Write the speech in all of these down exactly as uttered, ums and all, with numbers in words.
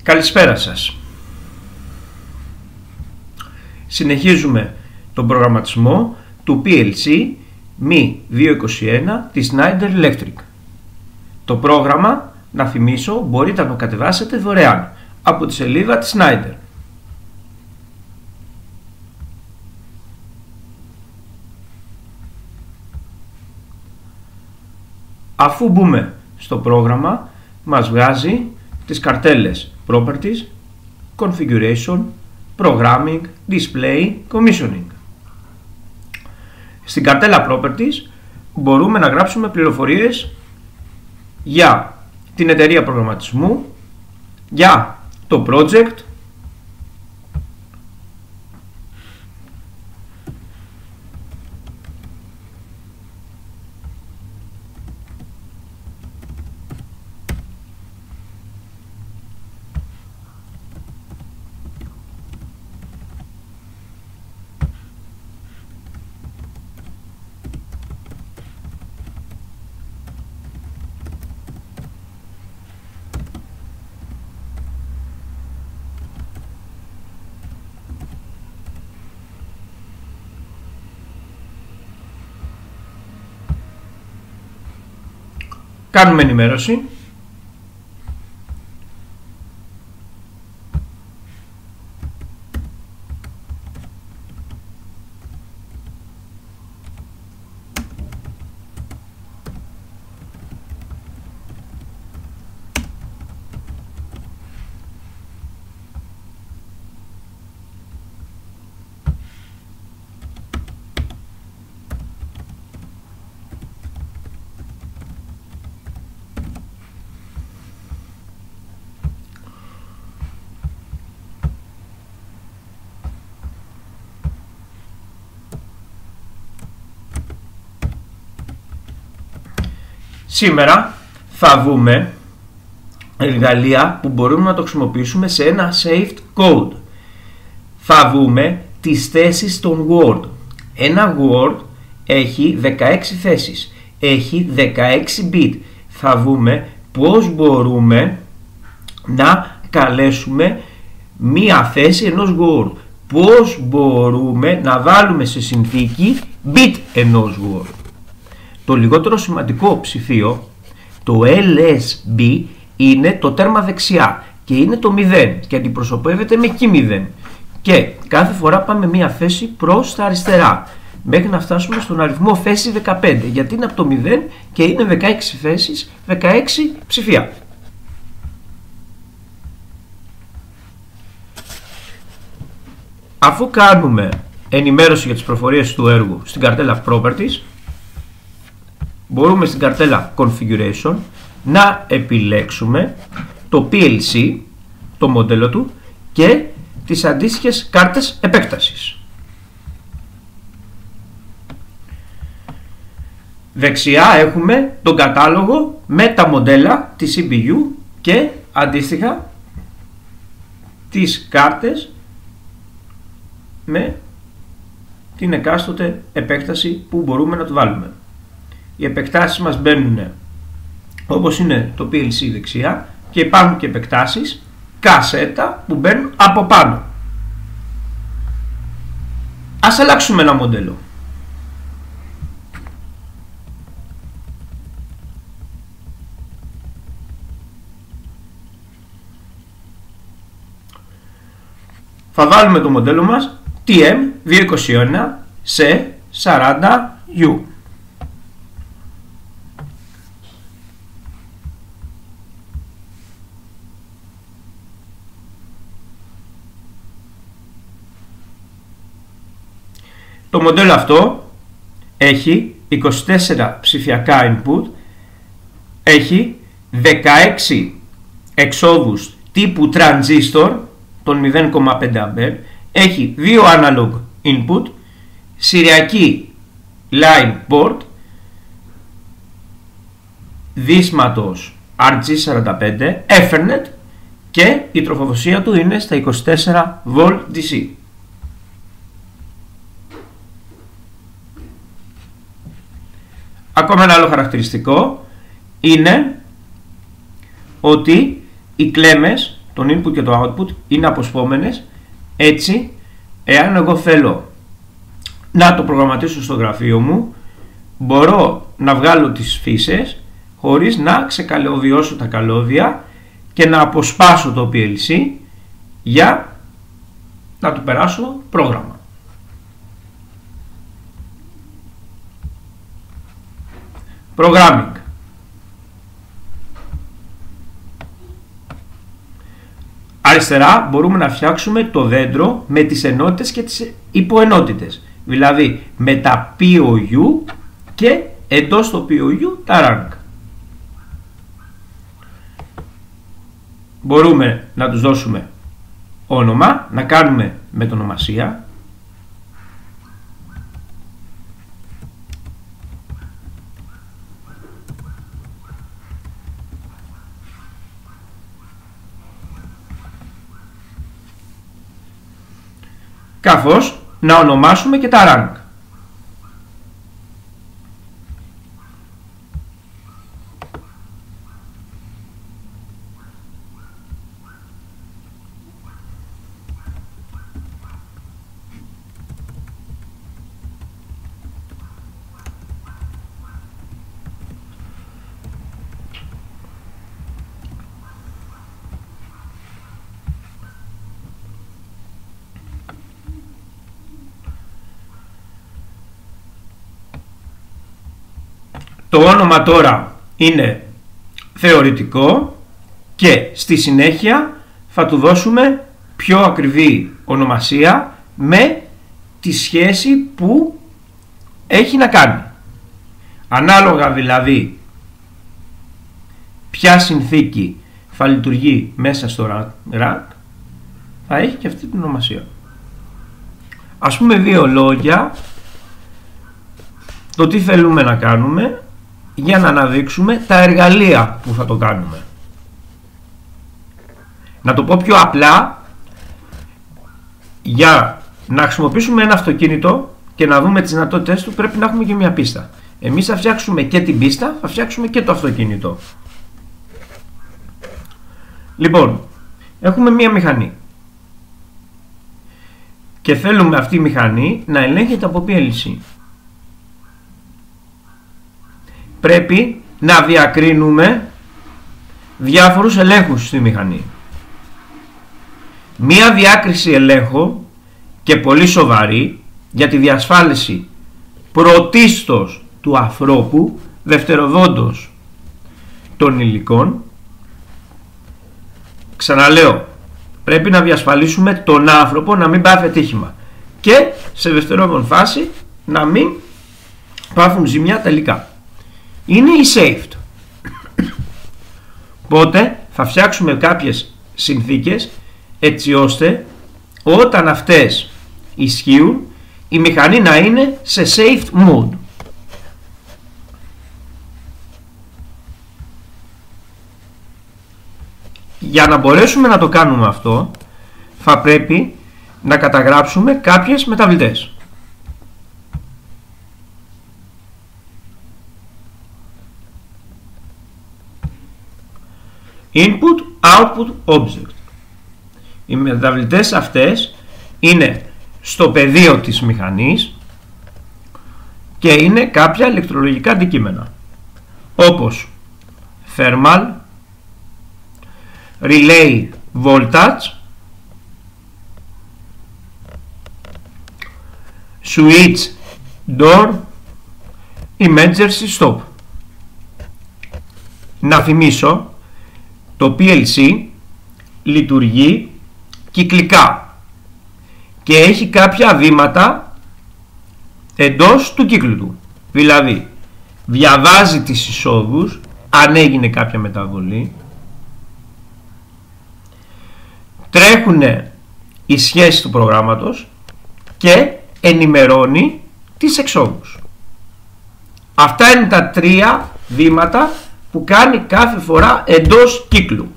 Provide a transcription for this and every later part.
Καλησπέρα σας. Συνεχίζουμε τον προγραμματισμό του πι ελ σι μι διακόσια είκοσι ένα της Schneider Electric. Το πρόγραμμα, να θυμίσω, μπορείτε να το κατεβάσετε δωρεάν από τη σελίδα της Schneider. Αφού μπούμε στο πρόγραμμα, μας βγάζει τις καρτέλες Properties, Configuration, Programming, Display, Commissioning. Στην καρτέλα Properties μπορούμε να γράψουμε πληροφορίες για την εταιρεία προγραμματισμού, για το project, κάνουμε ενημέρωση. Σήμερα θα δούμε εργαλεία που μπορούμε να το χρησιμοποιήσουμε σε ένα saved code. Θα δούμε τις θέσεις των Word. Ένα Word έχει δεκαέξι θέσεις, έχει δεκαέξι bit. Θα δούμε πώς μπορούμε να καλέσουμε μία θέση ενός Word. Πώς μπορούμε να βάλουμε σε συνθήκη bit ενός Word. Το λιγότερο σημαντικό ψηφίο, το ελ ες μπι, είναι το τέρμα δεξιά και είναι το μηδέν και αντιπροσωπεύεται με κι μηδέν. Και κάθε φορά πάμε μία θέση προς τα αριστερά μέχρι να φτάσουμε στον αριθμό θέση δεκαπέντε, γιατί είναι από το μηδέν και είναι δεκαέξι θέσεις, δεκαέξι ψηφία. Αφού κάνουμε ενημέρωση για τις προφορίες του έργου στην καρτέλα Properties, μπορούμε στην καρτέλα Configuration να επιλέξουμε το πι ελ σι, το μοντέλο του και τις αντίστοιχες κάρτες επέκτασης. Δεξιά έχουμε τον κατάλογο με τα μοντέλα της σι πι γιου και αντίστοιχα τις κάρτες με την εκάστοτε επέκταση που μπορούμε να του βάλουμε. Οι επεκτάσεις μας μπαίνουν όπως είναι το πι ελ σι δεξιά και υπάρχουν και επεκτάσεις κασέτα που μπαίνουν από πάνω. Ας αλλάξουμε ένα μοντέλο. Θα βάλουμε το μοντέλο μας τι εμ διακόσια είκοσι ένα σι σαράντα γιου. Το μοντέλο αυτό έχει είκοσι τέσσερα ψηφιακά input, έχει δεκαέξι εξόδους τύπου transistor των μηδέν κόμμα πέντε αμπέρ, έχει δύο analog input, σηριακή line port, δίσματος αρ τζι σαράντα πέντε, Ethernet και η τροφοδοσία του είναι στα είκοσι τέσσερα βολτ ντι σι. Ακόμα ένα άλλο χαρακτηριστικό είναι ότι οι κλέμμες το input και το output είναι αποσπόμενες. Έτσι, εάν εγώ θέλω να το προγραμματίσω στο γραφείο μου, μπορώ να βγάλω τις φύσες χωρίς να ξεκαλαιοβιώσω τα καλώδια και να αποσπάσω το πι ελ σι για να του περάσω πρόγραμμα. Programming. Αριστερά μπορούμε να φτιάξουμε το δέντρο με τις ενότητες και τις υποενότητες. Δηλαδή με τα πι ο γιου και εντός το πι ο γιου τα rank. Μπορούμε να τους δώσουμε όνομα, να κάνουμε μετονομασία. Καθώς να ονομάσουμε και τα rank. Το όνομα τώρα είναι θεωρητικό και στη συνέχεια θα του δώσουμε πιο ακριβή ονομασία με τη σχέση που έχει να κάνει. Ανάλογα δηλαδή ποια συνθήκη θα λειτουργεί μέσα στο rank, θα έχει και αυτή την ονομασία. Ας πούμε δύο λόγια το τι θέλουμε να κάνουμε για να αναδείξουμε τα εργαλεία που θα το κάνουμε. Να το πω πιο απλά, για να χρησιμοποιήσουμε ένα αυτοκίνητο και να δούμε τις δυνατότητες του πρέπει να έχουμε και μια πίστα. Εμείς θα φτιάξουμε και την πίστα, θα φτιάξουμε και το αυτοκίνητο. Λοιπόν, έχουμε μια μηχανή και θέλουμε αυτή η μηχανή να ελέγχεται από πι ελ σι. Πρέπει να διακρίνουμε διάφορους ελέγχους στη μηχανή. Μία διάκριση ελέγχου και πολύ σοβαρή για τη διασφάλιση πρωτίστως του ανθρώπου, δευτεροδόντως των υλικών. Ξαναλέω, πρέπει να διασφαλίσουμε τον άνθρωπο να μην πάθει ατύχημα και σε δευτερόδον φάση να μην πάθουν ζημιά τελικά. Είναι η saved. Οπότε θα φτιάξουμε κάποιες συνθήκες έτσι ώστε όταν αυτές ισχύουν η μηχανή να είναι σε saved mode. Για να μπορέσουμε να το κάνουμε αυτό θα πρέπει να καταγράψουμε κάποιες μεταβλητές. Input, output, object. Οι μεταβλητές αυτές είναι στο πεδίο της μηχανής και είναι κάποια ηλεκτρολογικά αντικείμενα όπως thermal, relay voltage, switch door, emergency stop. Να θυμίσω, το πι ελ σι λειτουργεί κυκλικά και έχει κάποια βήματα εντός του κύκλου του. Δηλαδή, διαβάζει τις εισόδους, αν έγινε κάποια μεταβολή, τρέχουν οι σχέσεις του προγράμματος και ενημερώνει τις εξόδους. Αυτά είναι τα τρία βήματα που κάνει κάθε φορά εντός κύκλου.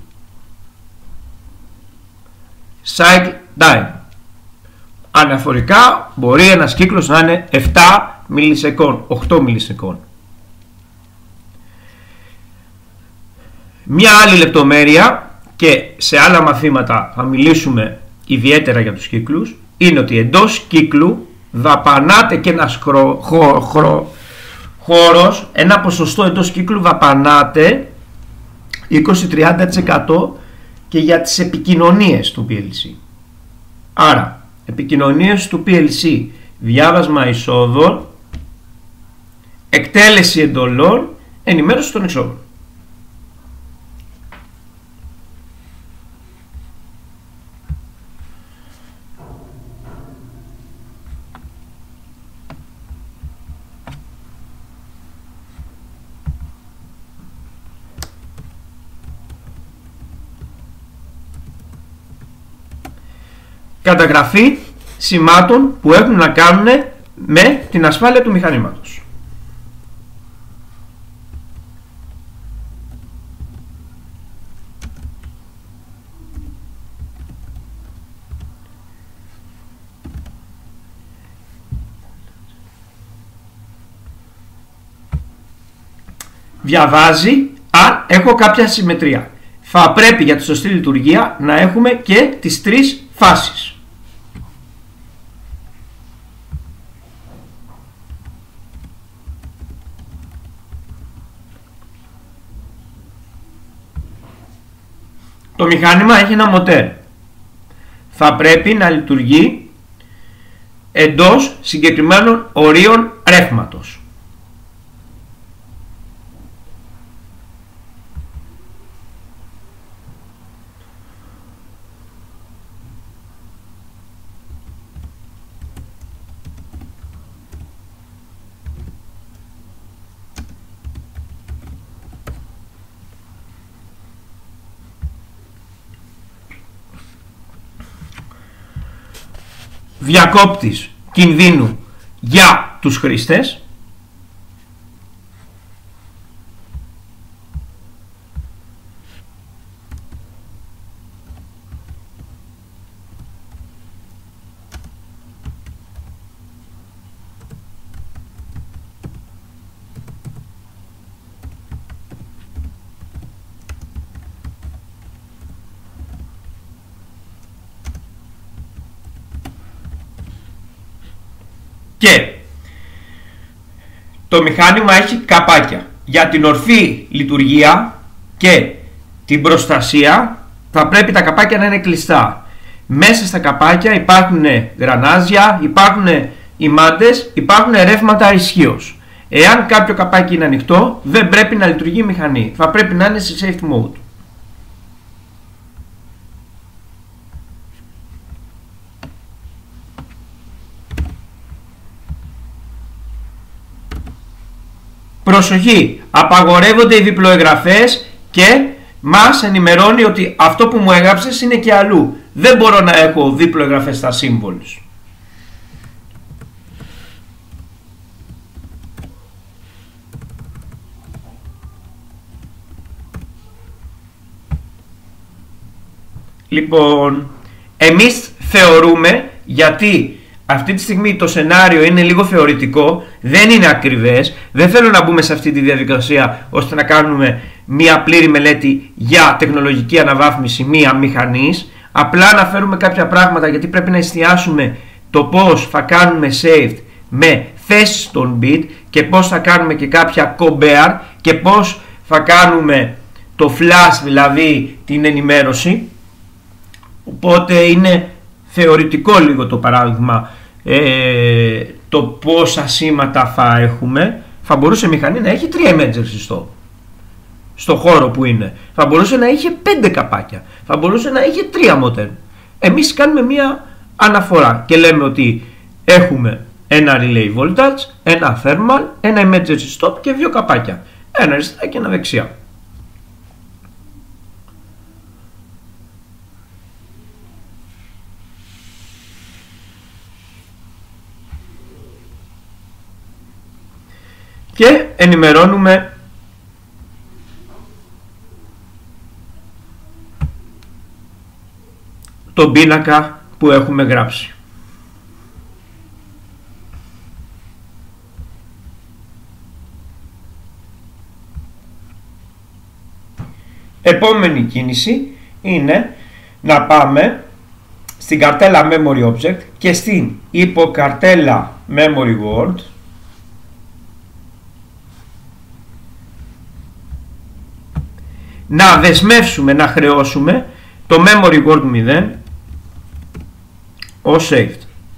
Cycle time. Αναφορικά μπορεί ένας κύκλος να είναι επτά μιλισεκόν, οκτώ μιλισεκόν. Μια άλλη λεπτομέρεια, και σε άλλα μαθήματα θα μιλήσουμε ιδιαίτερα για τους κύκλους, είναι ότι εντός κύκλου δαπανάται και ένας χρο, χω, χω, χώρος, ένα ποσοστό εντός κύκλου δαπανάται είκοσι με τριάντα τοις εκατό και για τις επικοινωνίες του πι ελ σι. Άρα, επικοινωνίες του πι ελ σι, διάβασμα εισόδων, εκτέλεση εντολών, ενημέρωση των εξόδων. Καταγραφή σημάτων που έχουν να κάνουν με την ασφάλεια του μηχανήματος. Διαβάζει αν έχω κάποια συμμετρία. Θα πρέπει για τη σωστή λειτουργία να έχουμε και τις τρεις φάσεις. Το μηχάνημα έχει ένα μοτέρ. Θα πρέπει να λειτουργεί εντός συγκεκριμένων ορίων ρεύματος. Διακόπτης κινδύνου για τους χρήστες. Και το μηχάνημα έχει καπάκια. Για την ορθή λειτουργία και την προστασία θα πρέπει τα καπάκια να είναι κλειστά. Μέσα στα καπάκια υπάρχουν γρανάζια, υπάρχουν ημάντες, υπάρχουν ρεύματα ισχύως. Εάν κάποιο καπάκι είναι ανοιχτό, δεν πρέπει να λειτουργεί η μηχανή. Θα πρέπει να είναι σε safety mode. Προσοχή, απαγορεύονται οι διπλοεγγραφές και μας ενημερώνει ότι αυτό που μου έγραψες είναι και αλλού. Δεν μπορώ να έχω διπλοεγγραφές στα symbols. Λοιπόν, εμείς θεωρούμε, γιατί αυτή τη στιγμή το σενάριο είναι λίγο θεωρητικό, δεν είναι ακριβές, δεν θέλω να μπούμε σε αυτή τη διαδικασία ώστε να κάνουμε μία πλήρη μελέτη για τεχνολογική αναβάθμιση μία μηχανής, απλά να φέρουμε κάποια πράγματα γιατί πρέπει να εστιάσουμε το πώς θα κάνουμε saved με θέσεις των bit και πώς θα κάνουμε και κάποια compare και πώς θα κάνουμε το flash, δηλαδή την ενημέρωση. Οπότε είναι θεωρητικό λίγο το παράδειγμα, ε, το πόσα σήματα θα έχουμε. Θα μπορούσε η μηχανή να έχει τρία emergency stop στο χώρο που είναι. Θα μπορούσε να είχε πέντε καπάκια. Θα μπορούσε να είχε τρία μοτέρ. Εμείς κάνουμε μία αναφορά και λέμε ότι έχουμε ένα relay voltage, ένα thermal, ένα emergency stop και δύο καπάκια. Ένα αριστερά και ένα δεξιά. Και ενημερώνουμε τον πίνακα που έχουμε γράψει. Επόμενη κίνηση είναι να πάμε στην καρτέλα memory object και στην υποκαρτέλα memory word να δεσμεύσουμε, να χρεώσουμε το memory word μηδέν ως saved.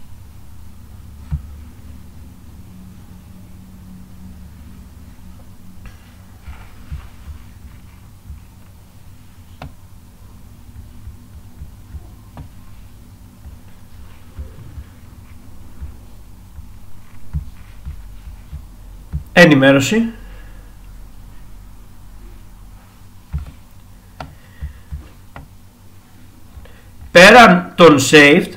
Ενημέρωση. Πέραν των saved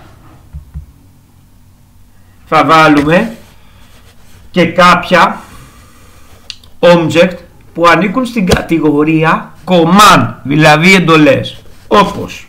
θα βάλουμε και κάποια object που ανήκουν στην κατηγορία command, δηλαδή εντολές, όπως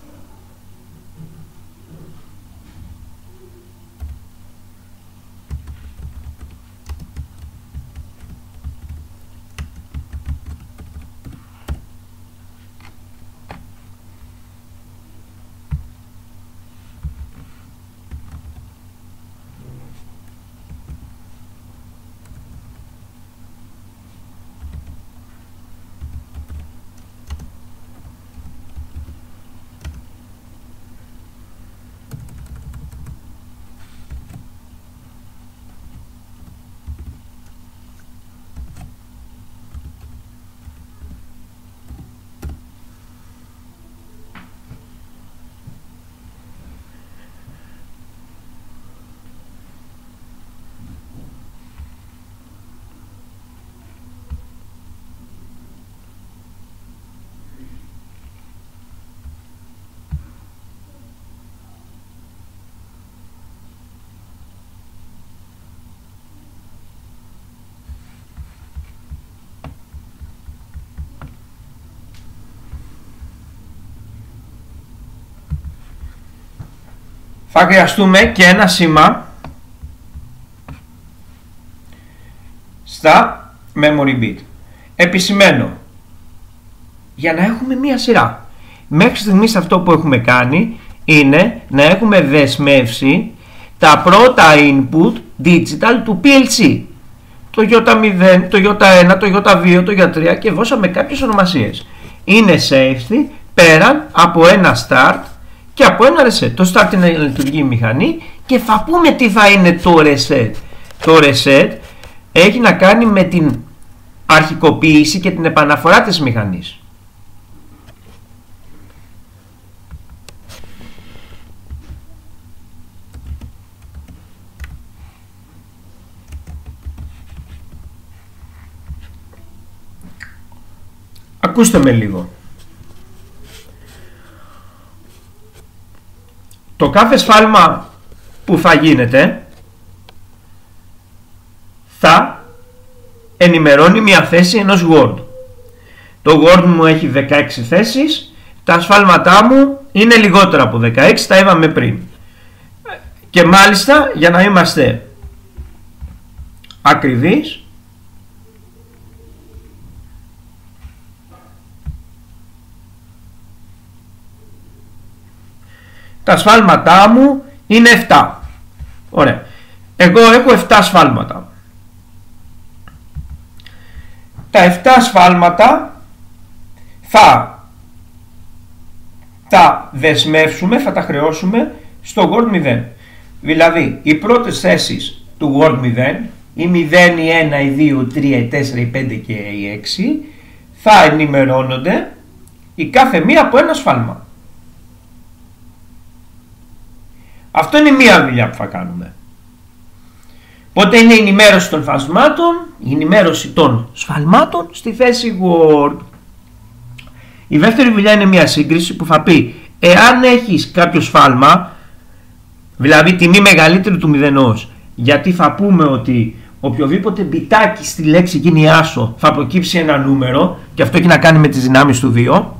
θα χρειαστούμε και ένα σήμα στα memory bit. Επισημαίνω για να έχουμε μία σειρά. Μέχρι στιγμής αυτό που έχουμε κάνει είναι να έχουμε δεσμεύσει τα πρώτα input digital του πι ελ σι. Το γι μηδέν, το γι ένα, το γι δύο, το γι τρία και δώσαμε κάποιες ονομασίες. Είναι safety πέραν από ένα start και από ένα reset. Το start είναι να λειτουργεί η μηχανή και θα πούμε τι θα είναι το reset. Το reset έχει να κάνει με την αρχικοποίηση και την επαναφορά της μηχανής. Ακούστε με λίγο. Το κάθε σφάλμα που θα γίνεται θα ενημερώνει μια θέση ενός Word. Το Word μου έχει δεκαέξι θέσεις, τα σφάλματά μου είναι λιγότερα από δεκαέξι, τα είπαμε πριν. Και μάλιστα για να είμαστε ακριβείς, τα σφάλματά μου είναι επτά. Ωραία. Εγώ έχω επτά σφάλματα. Τα επτά σφάλματα θα τα δεσμεύσουμε, θα τα χρεώσουμε στο Word μηδέν. Δηλαδή, οι πρώτες θέσεις του Word μηδέν, η μηδέν, η ένα, η δύο, η τρία, η τέσσερα, η πέντε και η έξι, θα ενημερώνονται η κάθε μία από ένα σφάλμα. Αυτό είναι μία δουλειά που θα κάνουμε. Οπότε είναι η ενημέρωση των σφαλμάτων, η ενημέρωση των σφαλμάτων στη θέση Word. Η δεύτερη δουλειά είναι μία σύγκριση που θα πει εάν έχεις κάποιο σφάλμα, δηλαδή τιμή μεγαλύτερη του μηδενός, γιατί θα πούμε ότι οποιοδήποτε μπιτάκι στη λέξη γίνει άσο θα προκύψει ένα νούμερο και αυτό έχει να κάνει με τις δυνάμεις του δύο,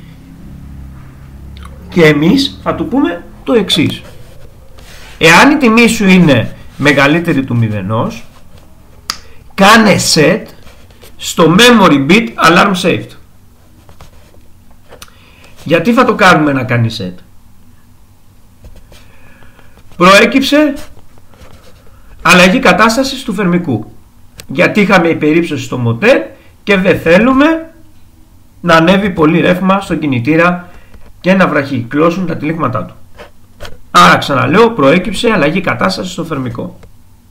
και εμείς θα του πούμε το εξής. Εάν η τιμή σου είναι μεγαλύτερη του μηδενός, κάνε set στο memory bit alarm saved. Γιατί θα το κάνουμε να κάνει set? Προέκυψε αλλαγή κατάστασης του θερμικού. Γιατί είχαμε υπερύψωση στο μοτέρ και δεν θέλουμε να ανέβει πολύ ρεύμα στον κινητήρα και να βραχυκλώσουν τα τυλίγματά του. Άρα ξαναλέω, προέκυψε αλλαγή κατάστασης στο θερμικό.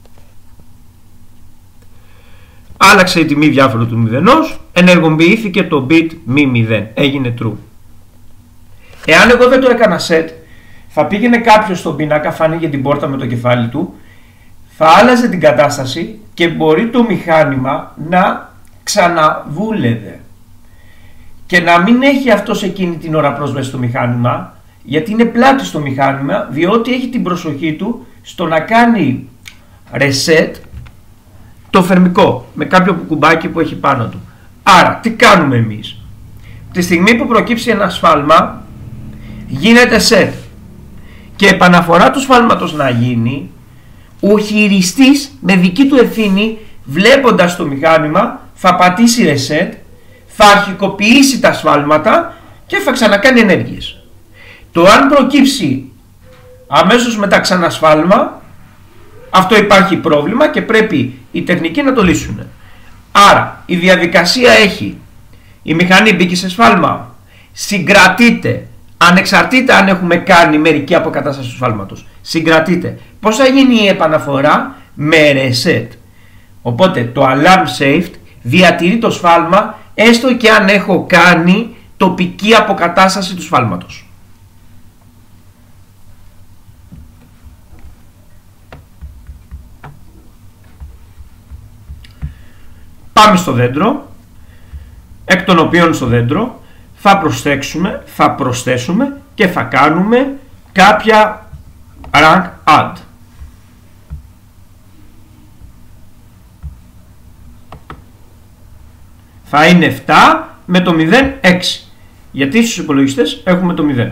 Άλλαξε η τιμή διάφορου του μηδενός, ενεργοποιήθηκε το bit μη μηδέν, έγινε true. Εάν εγώ δεν το έκανα set, θα πήγαινε κάποιος στον πίνακα, φάνηκε την πόρτα με το κεφάλι του, θα άλλαζε την κατάσταση και μπορεί το μηχάνημα να ξαναβούλευε και να μην έχει αυτός εκείνη την ώρα πρόσβαση στο μηχάνημα, γιατί είναι πλάτη στο μηχάνημα, διότι έχει την προσοχή του στο να κάνει reset το θερμικό με κάποιο κουμπάκι που έχει πάνω του. Άρα τι κάνουμε εμείς? Τη στιγμή που προκύψει ένα σφάλμα γίνεται set και επαναφορά του σφάλματος να γίνει, ο χειριστής με δική του ευθύνη, βλέποντας το μηχάνημα, θα πατήσει reset, θα αρχικοποιήσει τα σφάλματα και θα ξανακάνει ενέργειες. Το αν προκύψει αμέσως μετά ξανασφάλμα, αυτό υπάρχει πρόβλημα και πρέπει οι τεχνικοί να το λύσουν. Άρα η διαδικασία έχει: η μηχανή μπήκε σε σφάλμα, συγκρατείται, ανεξαρτήτα αν έχουμε κάνει μερική αποκατάσταση του σφάλματος, συγκρατείται. Πώς θα γίνει η επαναφορά? Με reset. Οπότε το alarm saved διατηρεί το σφάλμα έστω και αν έχω κάνει τοπική αποκατάσταση του σφάλματος. Πάμε στο δέντρο, εκ των οποίων στο δέντρο θα προσθέσουμε, θα προσθέσουμε και θα κάνουμε κάποια rank add. Θα είναι επτά με το μηδέν έξι, γιατί στους υπολογιστές έχουμε το μηδέν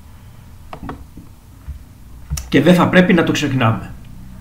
και δεν θα πρέπει να το ξεχνάμε.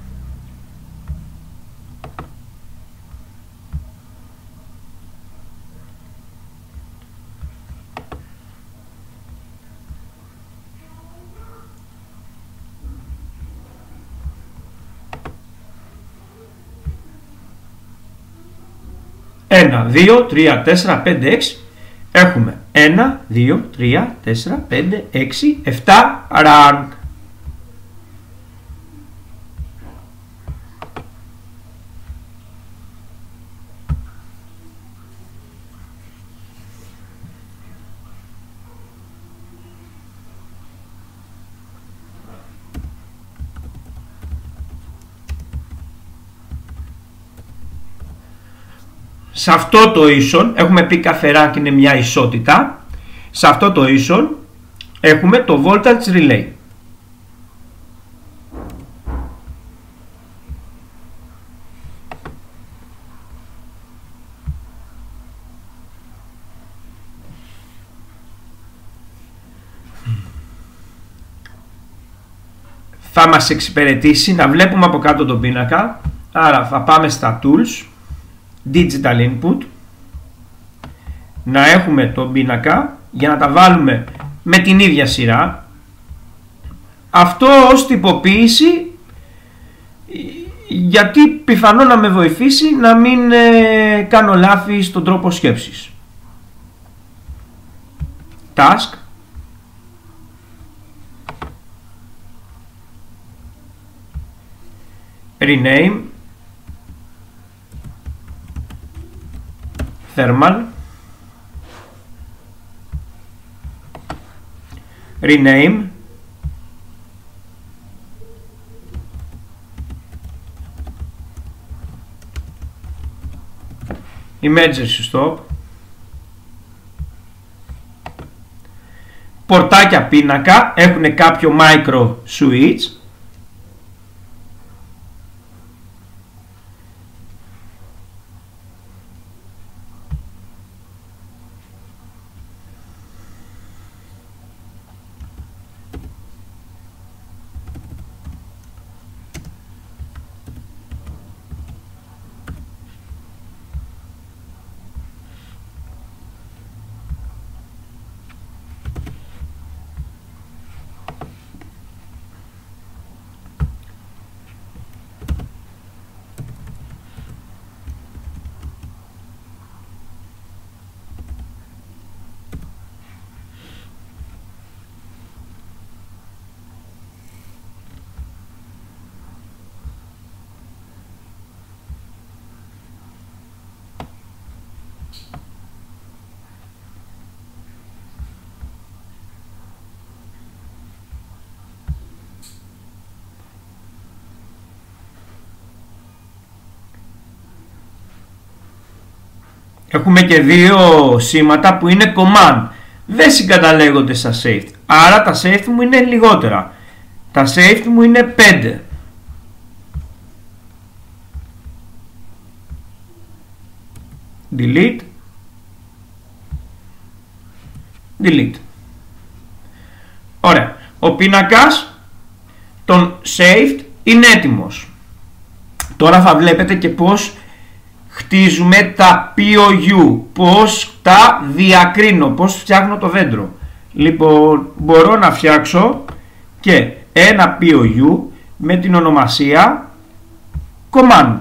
ένα, δύο, τρία, τέσσερα, πέντε, έξι. Έχουμε ένα, δύο, τρία, τέσσερα, πέντε, έξι, επτά rank. Σε αυτό το ίσον, έχουμε πει κάθε rank είναι μια ισότητα, σε αυτό το ίσον έχουμε το voltage relay. Θα μας εξυπηρετήσει να βλέπουμε από κάτω τον πίνακα, άρα θα πάμε στα tools, digital input, να έχουμε τον πίνακα για να τα βάλουμε με την ίδια σειρά. Αυτό ως τυποποίηση, γιατί πιθανό να με βοηθήσει να μην ε, κάνω λάθη στον τρόπο σκέψης. Task, rename, thermal, rename, emergency stop, πορτάκια πίνακα έχουν κάποιο micro switch, Έχουμε και δύο σήματα που είναι command. Δεν συγκαταλέγονται στα saved. Άρα τα saved μου είναι λιγότερα. Τα saved μου είναι πέντε. Delete. Delete. Ωραία. Ο πίνακας των saved είναι έτοιμος. Τώρα θα βλέπετε και πώς χτίζουμε τα πι ο γιου, πώς τα διακρίνω, πώς φτιάχνω το δέντρο. Λοιπόν, μπορώ να φτιάξω και ένα πι ο γιου με την ονομασία command.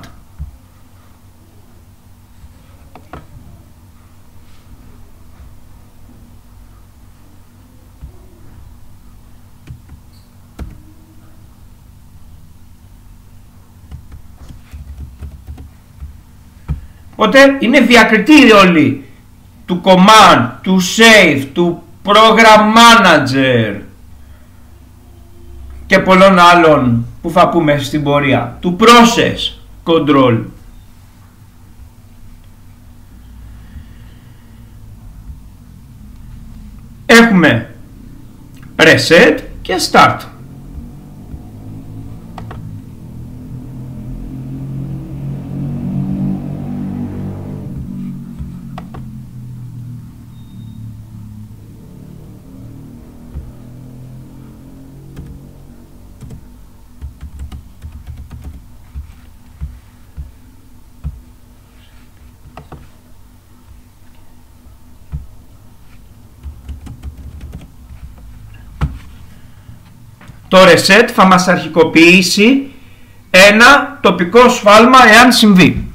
Οπότε είναι διακριτή όλη του command, του save, του program manager και πολλών άλλων που θα πούμε στην πορεία, του process control. Έχουμε preset και start. Το reset θα μας αρχικοποιήσει ένα τοπικό σφάλμα εάν συμβεί.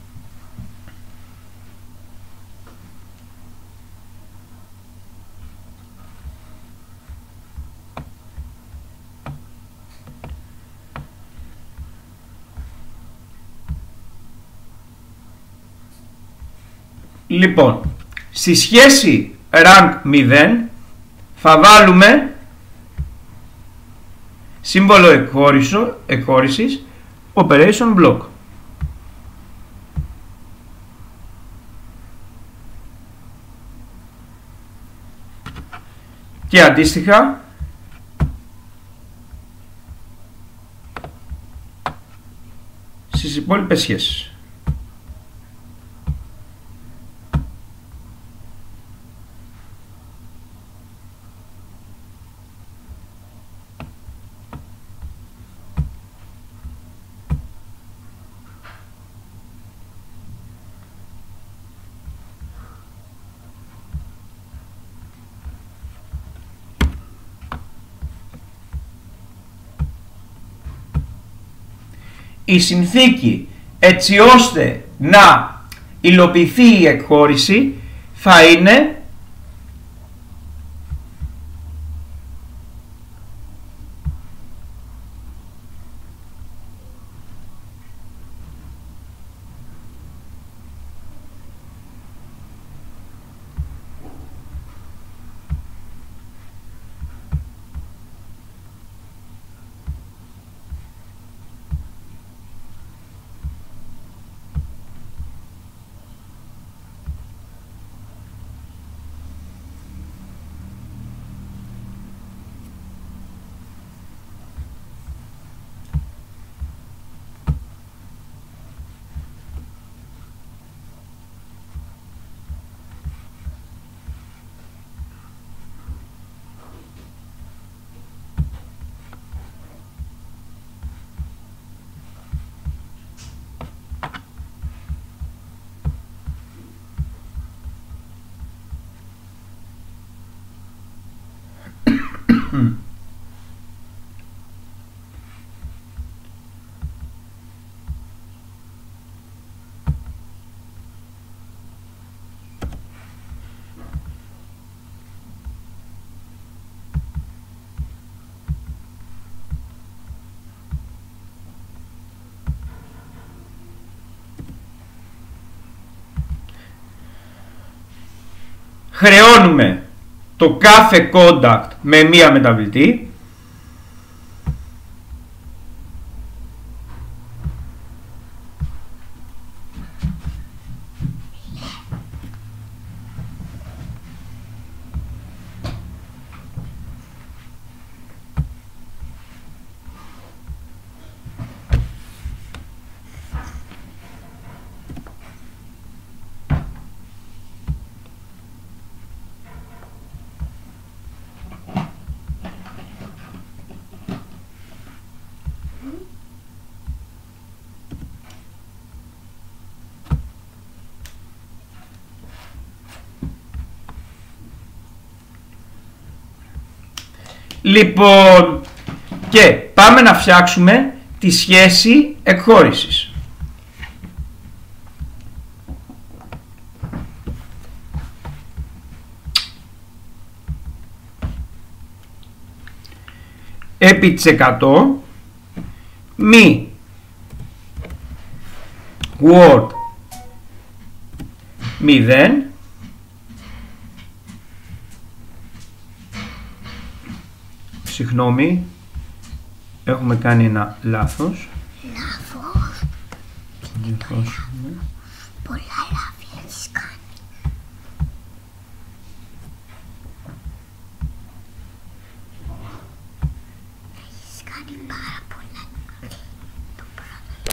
Λοιπόν, στη σχέση rank μηδέν θα βάλουμε σύμβολο εκχώρησης operation block. Και αντίστοιχα στις υπόλοιπες σχέσεις. Η συνθήκη έτσι ώστε να υλοποιηθεί η εκχώρηση θα είναι χρεώνουμε το κάθε contact με μία μεταβλητή. Λοιπόν, και πάμε να φτιάξουμε τη σχέση εκχώρησης. Επί της εκατό μη word μηδέν συγγνώμη, έχουμε κάνει ένα λάθος. Λάθος. Πολλά λάθη έχεις κάνει. Έχεις κάνει πάρα πολλά. Το πρώτο,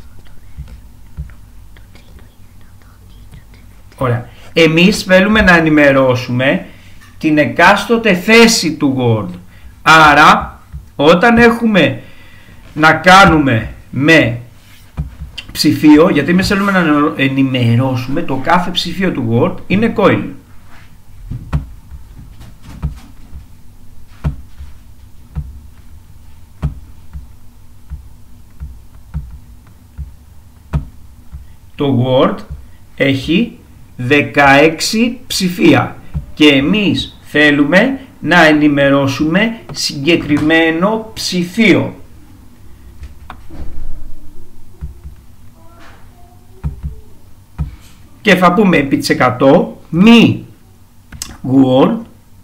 το τρίτο είναι το τρίτο. Ωραία. Εμείς θέλουμε να ενημερώσουμε την εκάστοτε θέση του Word. Άρα, όταν έχουμε να κάνουμε με ψηφίο, γιατί εμείς θέλουμε να ενημερώσουμε το κάθε ψηφίο του Word, είναι coil. Το Word έχει δεκαέξι ψηφία και εμείς θέλουμε να ενημερώσουμε συγκεκριμένο ψηφίο. Και θα πούμε επί της εκατό μη word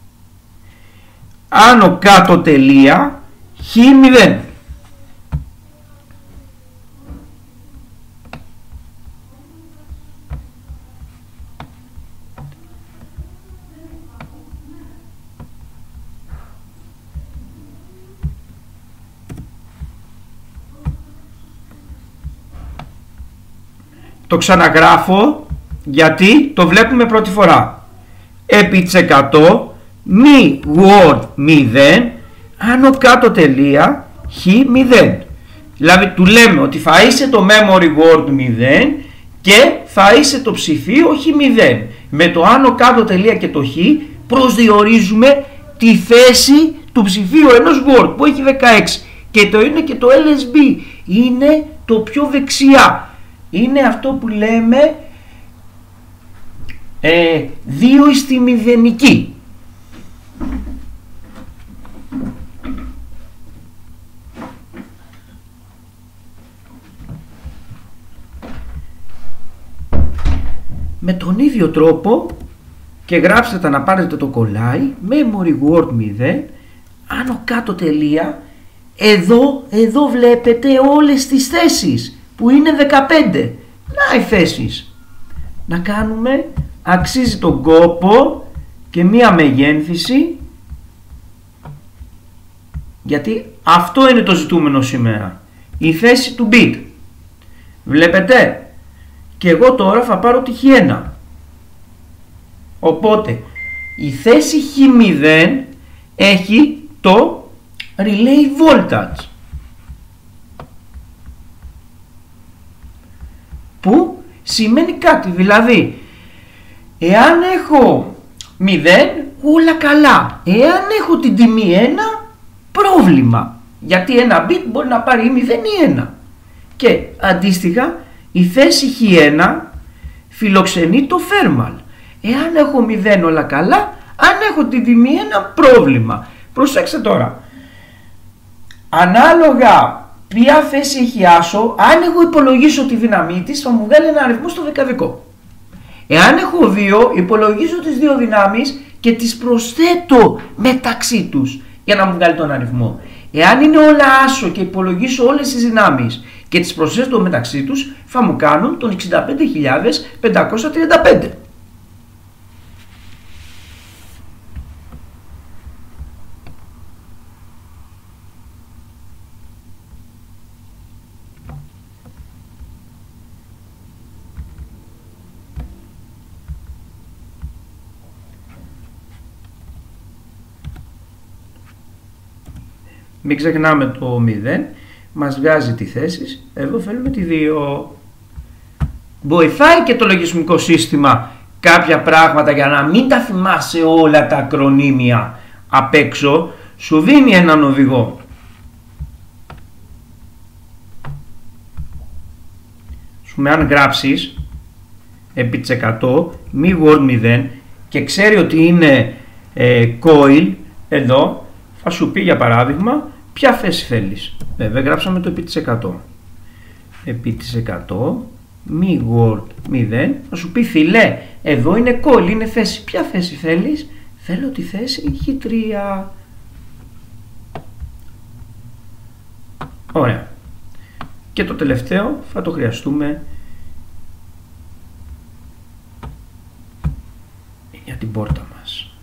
άνω κάτω τελεία χ μηδέν. Το ξαναγράφω γιατί το βλέπουμε πρώτη φορά. Επί της εκατό μη word μηδέν άνω κάτω τελεία χ μηδέν. Δηλαδή του λέμε ότι θα είσαι το memory word μηδέν και θα είσαι το ψηφίο χ μηδέν. Με το άνω κάτω τελεία και το χ προσδιορίζουμε τη θέση του ψηφίου ενός word που έχει δεκαέξι. Και το είναι και το ελ ες μπι. Είναι το πιο δεξιά. Είναι αυτό που λέμε ε, δύο στη μηδενική. Με τον ίδιο τρόπο και γράψτε τα να πάρετε το κολλάι, memory word μηδέν, άνω κάτω τελεία, εδώ, εδώ βλέπετε όλες τις θέσεις που είναι δεκαπέντε. Να οι θέσεις. Να κάνουμε, αξίζει τον κόπο και μία μεγένθηση, γιατί αυτό είναι το ζητούμενο σήμερα. Η θέση του bit. Βλέπετε. Και εγώ τώρα θα πάρω τη χ ένα. Οπότε η θέση χ μηδέν έχει το relay voltage, που σημαίνει κάτι. Δηλαδή εάν έχω μηδέν όλα καλά, εάν έχω την τιμή ένα πρόβλημα, γιατί ένα bit μπορεί να πάρει ή μηδέν ή ένα. Και αντίστοιχα η θέση χ ένα φιλοξενεί το thermal. Εάν έχω μηδέν όλα καλά, αν έχω την τιμή ένα πρόβλημα. Προσέξτε τώρα, ανάλογα ποια θέση έχει άσο, αν εγώ υπολογίσω τη δύναμή της θα μου βγάλει ένα αριθμό στο δεκαδικό. Εάν έχω δύο, υπολογίζω τις δύο δυνάμεις και τις προσθέτω μεταξύ τους για να μου βγάλει τον αριθμό. Εάν είναι όλα άσο και υπολογίσω όλες τις δυνάμεις και τις προσθέτω μεταξύ τους, θα μου κάνουν τον εξήντα πέντε χιλιάδες πεντακόσια τριάντα πέντε. Μην ξεχνάμε το μηδέν, μας βγάζει τη θέση, εδώ θέλουμε τη δύο. Βοηθάει και το λογισμικό σύστημα κάποια πράγματα για να μην τα θυμάσαι όλα τα ακρονίμια απ' έξω. σου δίνει έναν οδηγό. Σου με αν γράψεις επί της εκατό μη word μηδέν και ξέρει ότι είναι ε, coil εδώ, θα σου πει για παράδειγμα ποια θέση θέλεις. Βέβαια γράψαμε το επί της εκατό. Επί της εκατό μη word μηδέν, θα σου πει φιλέ, εδώ είναι coil, είναι θέση. Ποια θέση θέλεις? Θέλω τη θέση γ τρία. Ωραία. Και το τελευταίο θα το χρειαστούμε για την πόρτα μας.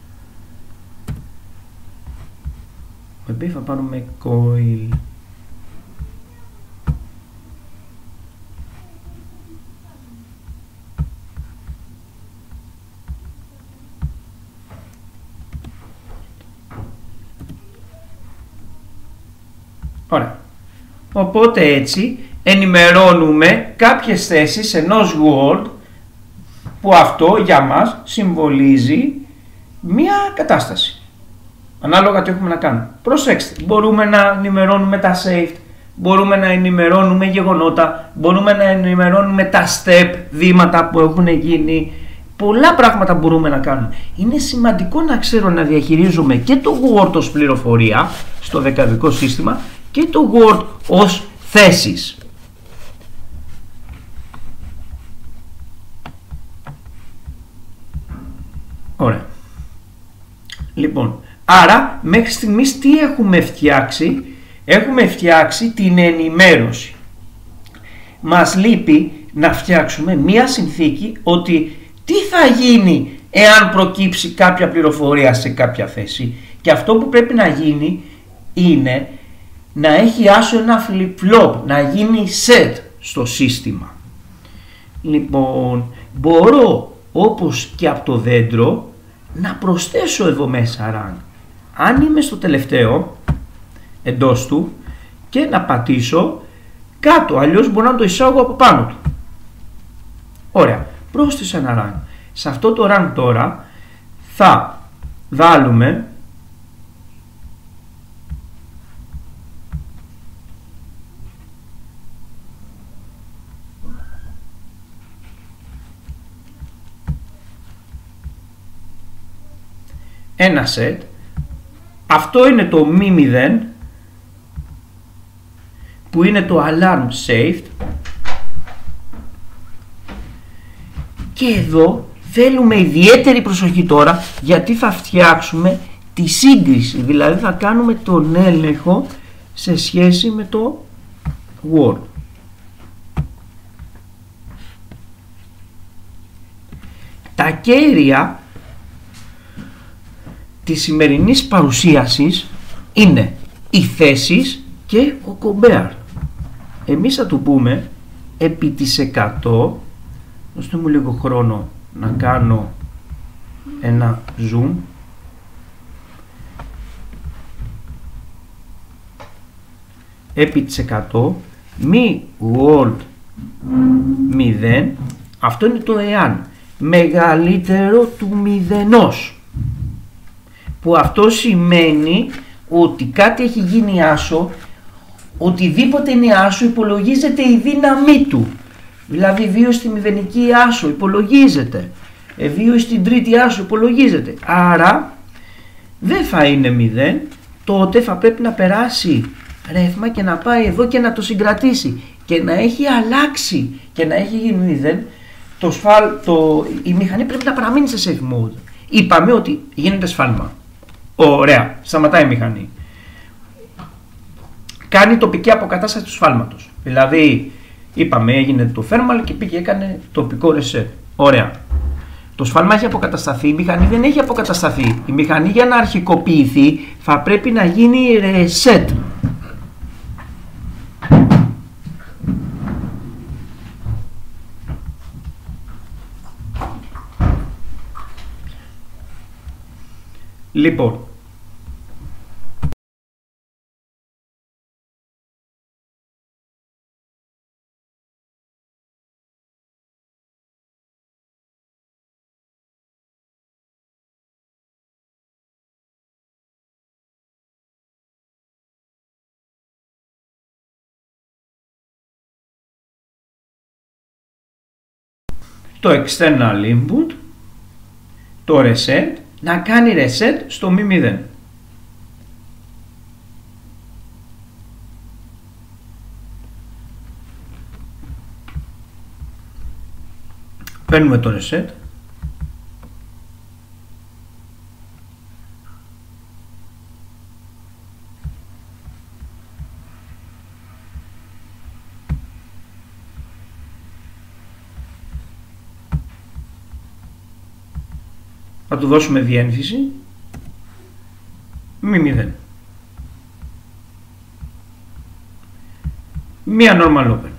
Επί θα πάρουμε coil. Ωραία. Οπότε έτσι ενημερώνουμε κάποιες θέσεις ενός Word που αυτό για μας συμβολίζει μία κατάσταση. Ανάλογα τι έχουμε να κάνουμε. Προσέξτε, μπορούμε να ενημερώνουμε τα saved, μπορούμε να ενημερώνουμε γεγονότα, μπορούμε να ενημερώνουμε τα step, βήματα που έχουν γίνει. Πολλά πράγματα μπορούμε να κάνουμε. Είναι σημαντικό να ξέρω να διαχειρίζομαι και το Word ως πληροφορία στο δεκαδικό σύστημα και το Word ως θέσεις. Ωραία. Λοιπόν, άρα μέχρι στιγμής τι έχουμε φτιάξει? Έχουμε φτιάξει την ενημέρωση. Μας λείπει να φτιάξουμε μία συνθήκη ότι τι θα γίνει εάν προκύψει κάποια πληροφορία σε κάποια θέση. Και αυτό που πρέπει να γίνει είναι να έχει άσο ένα flip-flop, να γίνει set στο σύστημα. Λοιπόν, μπορώ όπως και από το δέντρο να προσθέσω εδώ μέσα run. Αν είμαι στο τελευταίο εντός του και να πατήσω κάτω, αλλιώς μπορώ να το εισάγω από πάνω του. Ωραία, πρόσθεσα ένα run. Σε αυτό το run τώρα θα βάλουμε ένα set. Αυτό είναι το μη μηδέν που είναι το alarm saved και εδώ θέλουμε ιδιαίτερη προσοχή τώρα γιατί θα φτιάξουμε τη σύγκριση, δηλαδή θα κάνουμε τον έλεγχο σε σχέση με το Word. Τα κέρια της σημερινής παρουσίασης είναι οι θέσεις και ο compare. Εμείς θα του πούμε επί της εκατό, δώστε μου λίγο χρόνο να κάνω ένα zoom, επί της εκατό μη word μηδέν, αυτό είναι το εάν, μεγαλύτερο του μηδενός, που αυτό σημαίνει ότι κάτι έχει γίνει άσο, οτιδήποτε είναι άσο υπολογίζεται η δύναμή του. Δηλαδή δύο στη μηδενική άσο υπολογίζεται, δύο στην τρίτη άσο υπολογίζεται. Άρα δεν θα είναι μηδέν, τότε θα πρέπει να περάσει ρεύμα και να πάει εδώ και να το συγκρατήσει και να έχει αλλάξει και να έχει γίνει μηδέν. Το σφάλ, το, η μηχανή πρέπει να παραμείνει σε safe mode. Είπαμε ότι γίνεται σφάλμα. Ωραία, σταματάει η μηχανή. Κάνει τοπική αποκατάσταση του σφάλματος. Δηλαδή, είπαμε, έγινε το thermal και πήγε έκανε τοπικό reset. Ωραία. Το σφάλμα έχει αποκατασταθεί, η μηχανή δεν έχει αποκατασταθεί. Η μηχανή για να αρχικοποιηθεί θα πρέπει να γίνει reset. Λοιπόν, το external input, το reset, να κάνει reset στο μη μηδέν. Παίρνουμε το reset. Θα του δώσουμε διένθυση μη μηδέν. Μία normal open.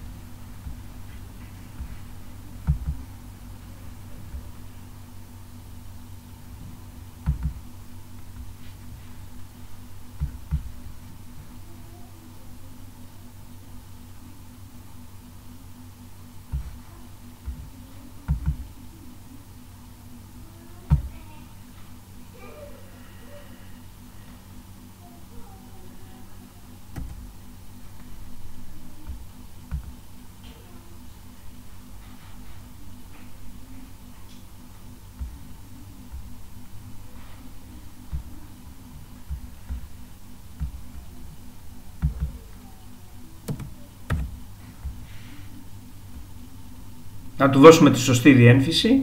Να του δώσουμε τη σωστή διένθυση.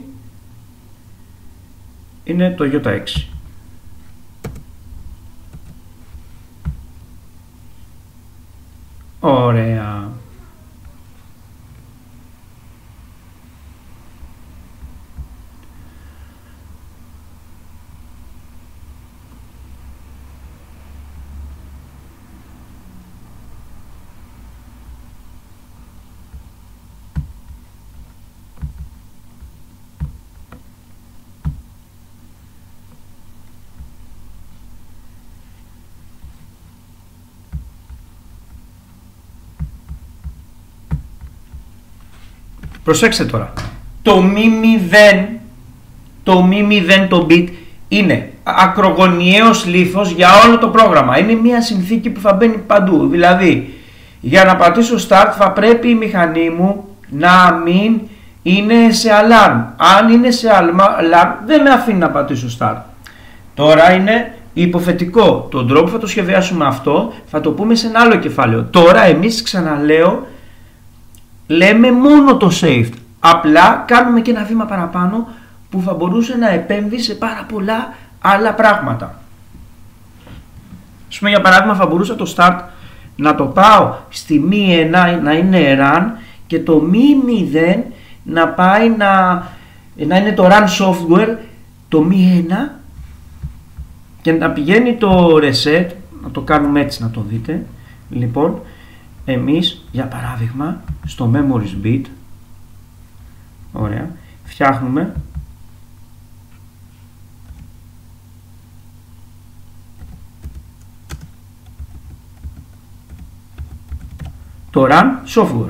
Είναι το γιώτα έξι. Ωραία. Προσέξτε τώρα, το μη μηδέν, το μη μηδέν το bit είναι ακρογωνιαίος λίθος για όλο το πρόγραμμα. Είναι μια συνθήκη που θα μπαίνει παντού. Δηλαδή, για να πατήσω start θα πρέπει η μηχανή μου να μην είναι σε alarm. Αν είναι σε alarm δεν με αφήνει να πατήσω start. Τώρα είναι υποθετικό. Τον τρόπο θα το σχεδιάσουμε αυτό, θα το πούμε σε ένα άλλο κεφάλαιο. Τώρα εμείς, ξαναλέω, λέμε μόνο το saved. Απλά κάνουμε και ένα βήμα παραπάνω που θα μπορούσε να επέμβει σε πάρα πολλά άλλα πράγματα. Ας πούμε, για παράδειγμα, θα μπορούσα το start να το πάω στη μη ένα να είναι run και το μη μηδέν να πάει να, να είναι το run software, το μη ένα, και να πηγαίνει το reset. Να το κάνουμε έτσι, να το δείτε. Λοιπόν, εμείς για παράδειγμα στο memories bit, ωραία, φτιάχνουμε το run software.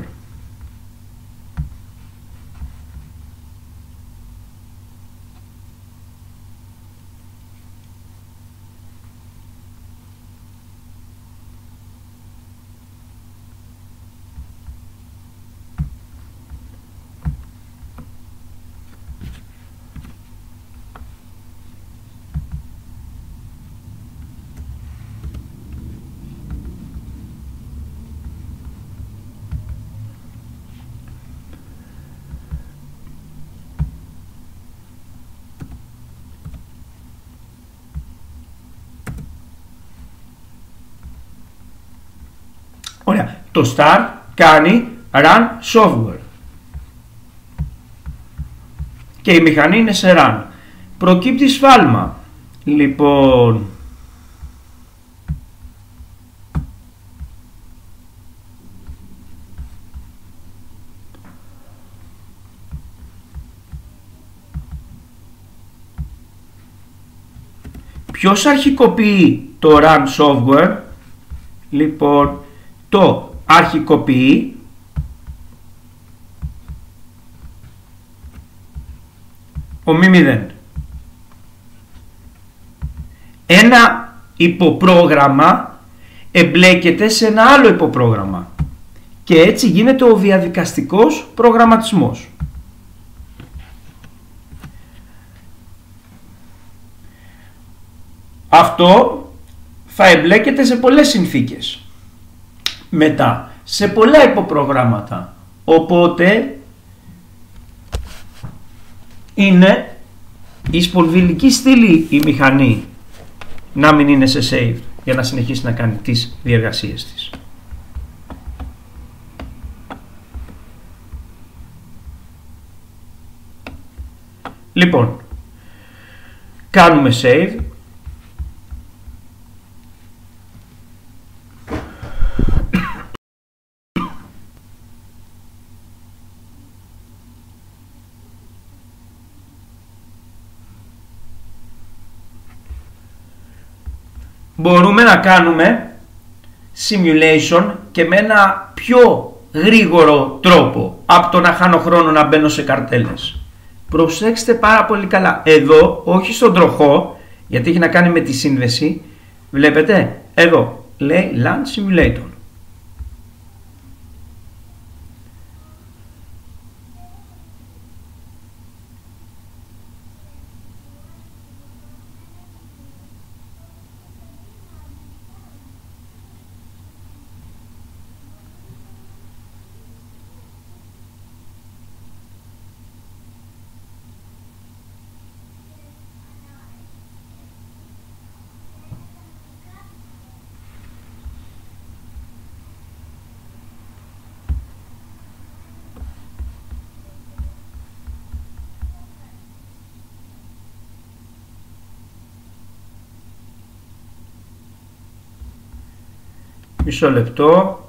Ωραία, το start κάνει run software και η μηχανή είναι σε run. Προκύπτει σφάλμα. Λοιπόν, ποιος αρχικοποιεί το run software? Λοιπόν, το αρχικοποιεί ο μη μηδέν. Ένα υποπρόγραμμα εμπλέκεται σε ένα άλλο υποπρόγραμμα και έτσι γίνεται ο διαδικαστικός προγραμματισμός. Αυτό θα εμπλέκεται σε πολλές συνθήκες. Μετά, σε πολλά υποπρογράμματα. Οπότε, είναι η σπονδυλική στήλη η μηχανή να μην είναι σε save για να συνεχίσει να κάνει τις διεργασίες της. Λοιπόν, κάνουμε save. Μπορούμε να κάνουμε simulation και με ένα πιο γρήγορο τρόπο από το να χάνω χρόνο να μπαίνω σε καρτέλες. Προσέξτε πάρα πολύ καλά. Εδώ, όχι στον τροχό, γιατί έχει να κάνει με τη σύνδεση. Βλέπετε, εδώ λέει Land Simulator. Μισό λεπτό.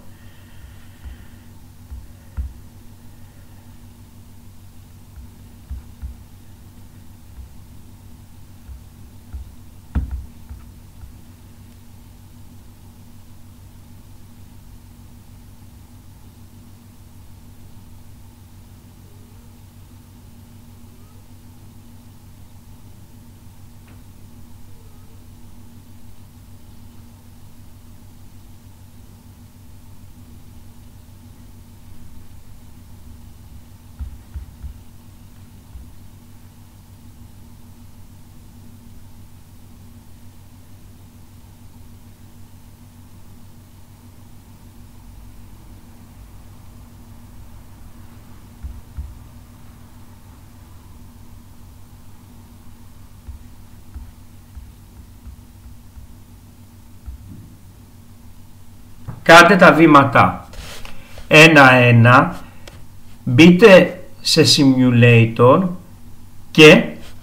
Κάντε τα βήματα ένα-ένα, μπείτε σε simulator και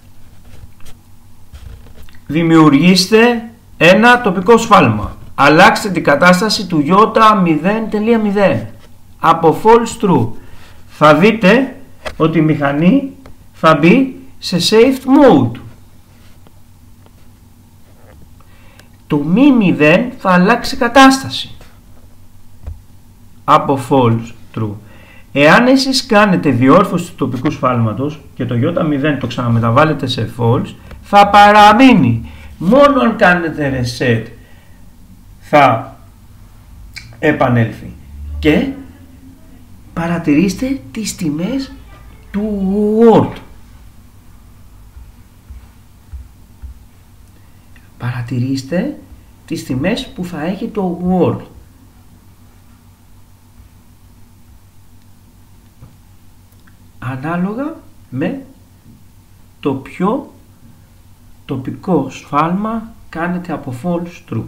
δημιουργήστε ένα τοπικό σφάλμα. Αλλάξτε την κατάσταση του y μηδέν κόμμα μηδέν από false true. Θα δείτε ότι η μηχανή θα μπει σε saved mode. Το μη μηδέν θα αλλάξει κατάσταση από false true. Εάν εσείς κάνετε διόρθωση του τοπικού σφάλματος και το y μηδέν το ξαναμεταβάλλετε σε false, θα παραμείνει. Μόνο αν κάνετε reset θα επανέλθει. Και παρατηρήστε τις τιμές του Word. Παρατηρήστε τις τιμές που θα έχει το Word. Ανάλογα με το ποιο τοπικό σφάλμα κάνετε από false true.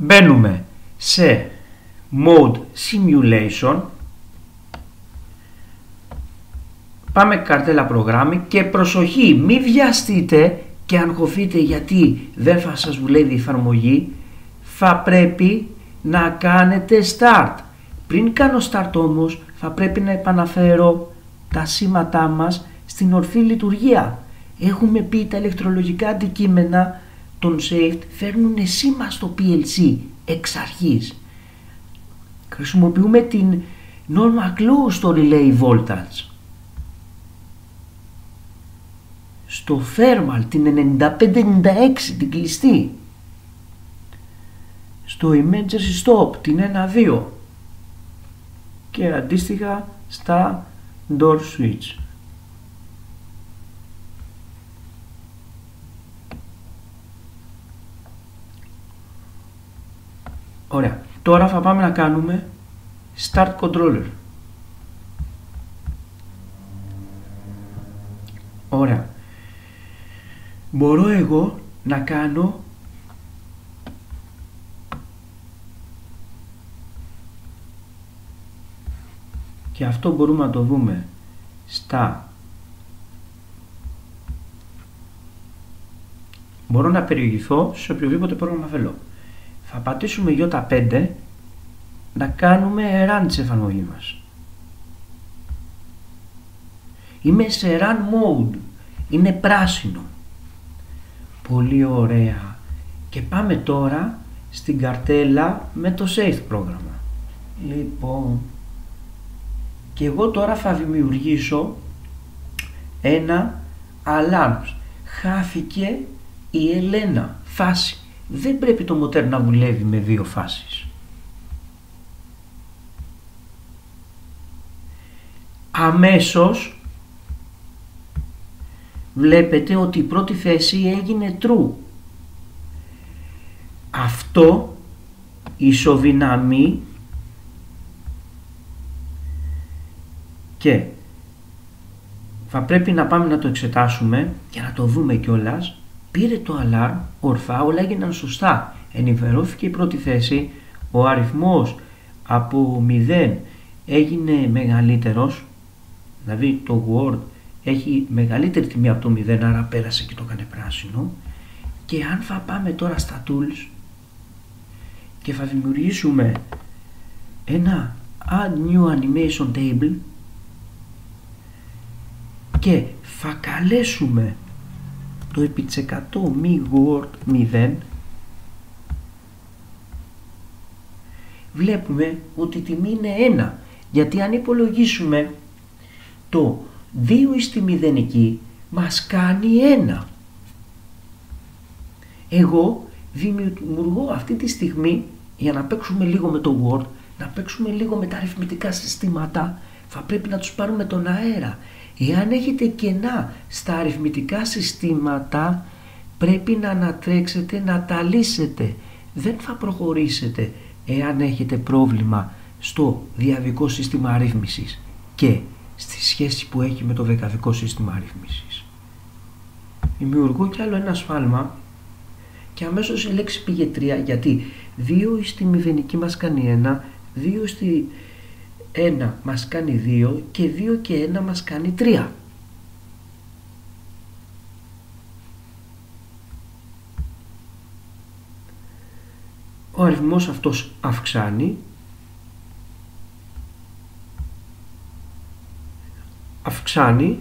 Μπαίνουμε σε Mode Simulation, πάμε καρτέλα προγράμμι και προσοχή, μη βιαστείτε και αγχωθείτε γιατί δεν θα σας βουλεύει η εφαρμογή. Θα πρέπει να κάνετε start. Πριν κάνω start όμως θα πρέπει να επαναφέρω τα σήματά μας στην ορθή λειτουργία. Έχουμε πει τα ηλεκτρολογικά αντικείμενα των Saved φέρνουν σήμα στο πι ελ σι εξ αρχής. Χρησιμοποιούμε την normal clue στο relay voltage. Στο thermal την ενενήντα πέντε ενενήντα έξι την κλειστή. Στο emergency stop την ένα δύο. Και αντίστοιχα στα door switch. Ωραία. Τώρα θα πάμε να κάνουμε start controller. Ωραία. Μπορώ εγώ να κάνω και αυτό μπορούμε να το δούμε στα μπορώ να περιηγηθώ σε οποιοδήποτε πρόγραμμα θέλω. Θα πατήσουμε γιου πέντε να κάνουμε run της εφαρμογής μας. Είμαι σε run mode. Είναι πράσινο. Πολύ ωραία. Και πάμε τώρα στην καρτέλα με το save πρόγραμμα. Λοιπόν, και εγώ τώρα θα δημιουργήσω ένα alarms. Χάθηκε η Ελένα. Φάση. Δεν πρέπει το μοτέρ να δουλεύει με δύο φάσεις. Αμέσως βλέπετε ότι η πρώτη θέση έγινε true. Αυτό ισοδυναμεί και θα πρέπει να πάμε να το εξετάσουμε και να το δούμε κιόλας. Πήρε το alarm ορθά, όλα έγιναν σωστά. Ενημερώθηκε η πρώτη θέση, ο αριθμός από μηδέν έγινε μεγαλύτερος, δηλαδή το Word έχει μεγαλύτερη τιμή από το μηδέν, άρα πέρασε και το έκανε πράσινο. Και αν θα πάμε τώρα στα tools και θα δημιουργήσουμε ένα add new animation table και θα καλέσουμε το επί της εκατό μη Word μηδέν, βλέπουμε ότι η τιμή είναι ένα, γιατί αν υπολογίσουμε το δύο στη μηδενική μας κάνει ένα. Εγώ δημιουργώ αυτή τη στιγμή, για να παίξουμε λίγο με το Word, να παίξουμε λίγο με τα αριθμητικά συστήματα, θα πρέπει να τους πάρουμε τον αέρα. Εάν έχετε κενά στα αριθμητικά συστήματα, πρέπει να ανατρέξετε να τα λύσετε. Δεν θα προχωρήσετε εάν έχετε πρόβλημα στο διαδικό σύστημα αρρύθμισης και στη σχέση που έχει με το δεκαδικό σύστημα αρρύθμισης. Δημιουργώ κι άλλο ένα σφάλμα και αμέσως η λέξη πήγε τρία, γιατί δύο στη μηδενική μας κάνει ένα, δύο στη ένα μας κάνει δύο και δύο και ένα μας κάνει τρία. Ο αριθμός αυτός αυξάνει, αυξάνει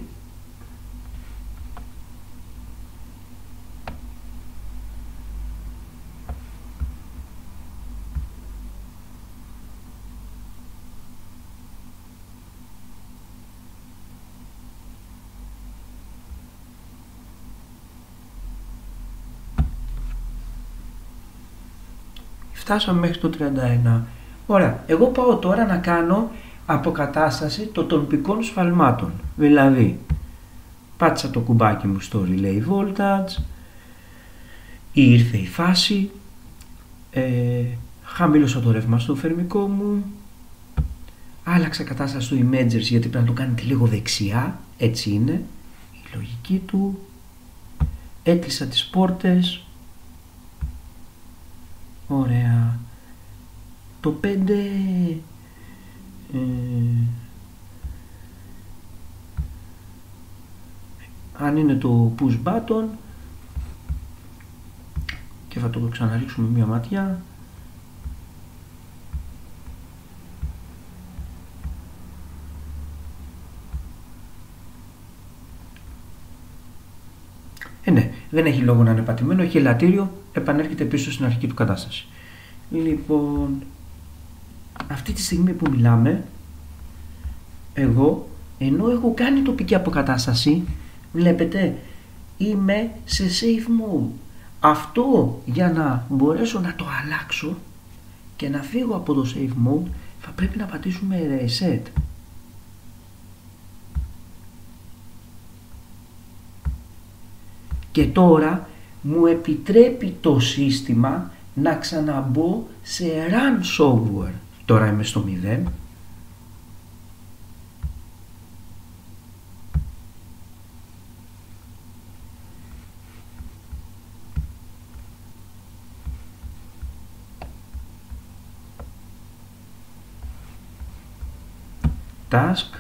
φτάσαμε μέχρι το τριάντα ένα. Ωραία, εγώ πάω τώρα να κάνω αποκατάσταση των τοπικών σφαλμάτων. Δηλαδή, πάτησα το κουμπάκι μου στο relay voltage, ήρθε η φάση, ε, χαμήλωσα το ρεύμα στο θερμικό μου, άλλαξα κατάσταση στο imagers γιατί πρέπει να το κάνετε λίγο δεξιά, έτσι είναι η λογική του, έκλεισα τις πόρτες. Ωραία. Το πέντε ε, αν είναι το push button, και θα το ξαναρίξουμε μία ματιά. Ε, ναι, δεν έχει λόγο να είναι πατημένο, έχει ελαττήριο, επανέρχεται πίσω στην αρχική του κατάσταση. Λοιπόν, αυτή τη στιγμή που μιλάμε, εγώ, ενώ έχω κάνει τοπική αποκατάσταση, βλέπετε, είμαι σε safe mode. Αυτό, για να μπορέσω να το αλλάξω και να φύγω από το safe mode, θα πρέπει να πατήσουμε reset. Και τώρα μου επιτρέπει το σύστημα να ξαναμπω σε run software. Τώρα είμαι στο μηδέν. Task.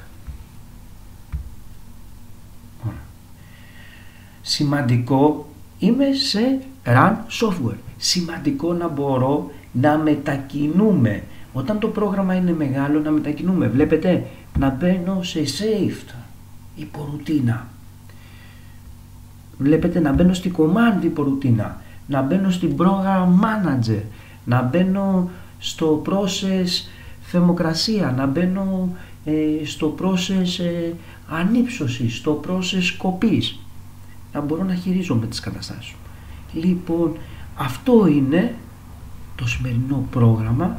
Σημαντικό, είμαι σε run software. Σημαντικό να μπορώ να μετακινούμε. Όταν το πρόγραμμα είναι μεγάλο, να μετακινούμε. Βλέπετε, να μπαίνω σε saved υπορουτίνα. Βλέπετε, να μπαίνω στη command υπορουτίνα. Να μπαίνω στην program manager. Να μπαίνω στο process θερμοκρασία. Να μπαίνω ε, στο process ε, ανύψωσης, στο process κοπής. Να μπορώ να χειρίζομαι τις καταστάσεις. Λοιπόν, αυτό είναι το σημερινό πρόγραμμα.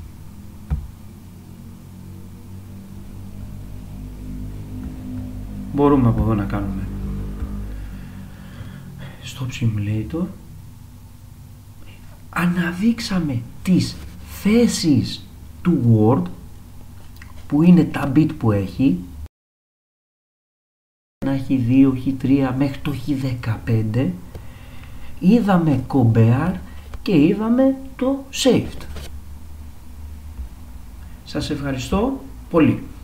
Μπορούμε από εδώ να κάνουμε Stop Simulator. Αναδείξαμε τις θέσεις του Word, που είναι τα bit που έχει. Να έχει δύο, έχει τρία μέχρι το έχει δεκαπέντε. Είδαμε compare και είδαμε το saved. Σας ευχαριστώ πολύ.